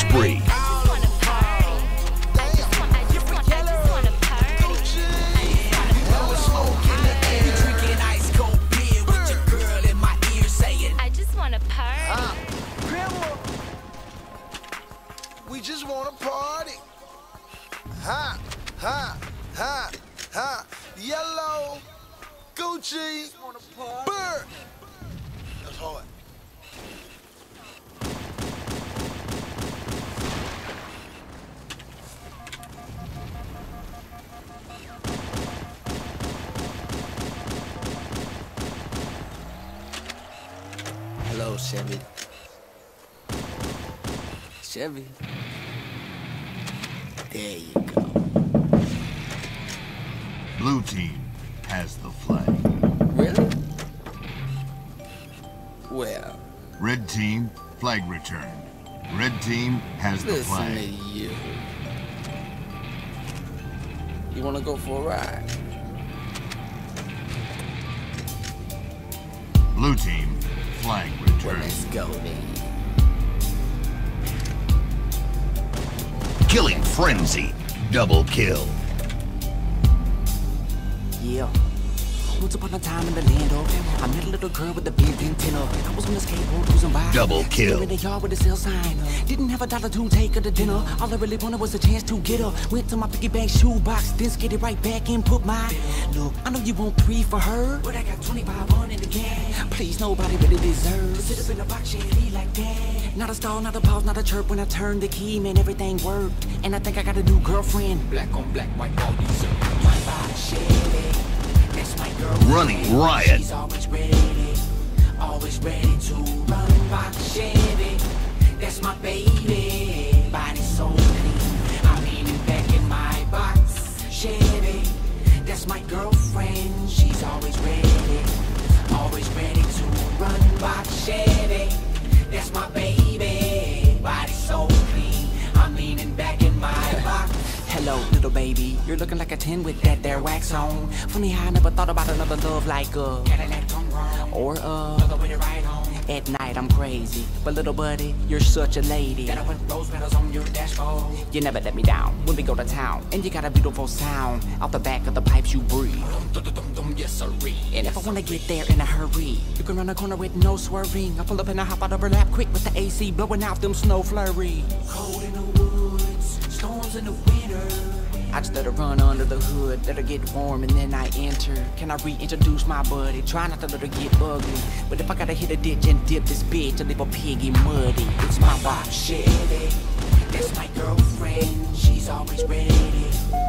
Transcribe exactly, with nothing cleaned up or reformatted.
spree. We just wanna party. Ha, ha, ha, ha. Yellow, Gucci, Bird. That's hard. Hello, Chevy. Chevy. There you go. Blue team has the flag. Really? Well. Red team, flag returned. Red team has the Listen flag. to you. You wanna go for a ride? Blue team, flag returned. Well, let's go then. Killing frenzy, double kill. Yeah. Once upon a time in the land of, I met a little girl with a big antenna. I was on a skateboard cruising by. Double kill. In the yard with a sale sign. Didn't have a dollar to take her to dinner. All I really wanted was a chance to get her. Went to my piggy bank shoebox, then skid it right back and put my. Look, I know you want three for her, but I got twenty-five on in the game. Please, nobody really deserves to sit up in a box shady like that. Not a stall, not a pause, not a chirp. When I turned the key, man, everything worked. And I think I got a new girlfriend. Black on black, white, all these are my box shady. Running riot. She's always ready, always ready to run by Chevy. That's my baby, body so clean. I'm leaning back in my box, Chevy. That's my girlfriend. She's always ready, always ready to run by Chevy. That's my baby, body so clean. I'm leaning back in my box. Hello, little baby, you're looking like a ten with that there wax on. Funny how I never thought about another love like uh Cadillac tongue wrong, or uh another way to ride home. At night I'm crazy, but little buddy, you're such a lady. That I put rose petals on your dashboard. You never let me down when we go to town, and you got a beautiful sound out the back of the pipes you breathe. Yes, sirree. And if I wanna get there in a hurry, you can run a corner with no swerving. I pull up and I hop out of her lap quick with the A C blowing out them snow flurries. Cold in the woods, storms in the winter. I just let her run under the hood, let her get warm, and then I enter. Can I reintroduce my buddy? Try not to let her get ugly, but if I gotta hit a ditch and dip this bitch to leave a piggy muddy, it's my wife, Chevy. That's my girlfriend, she's always ready,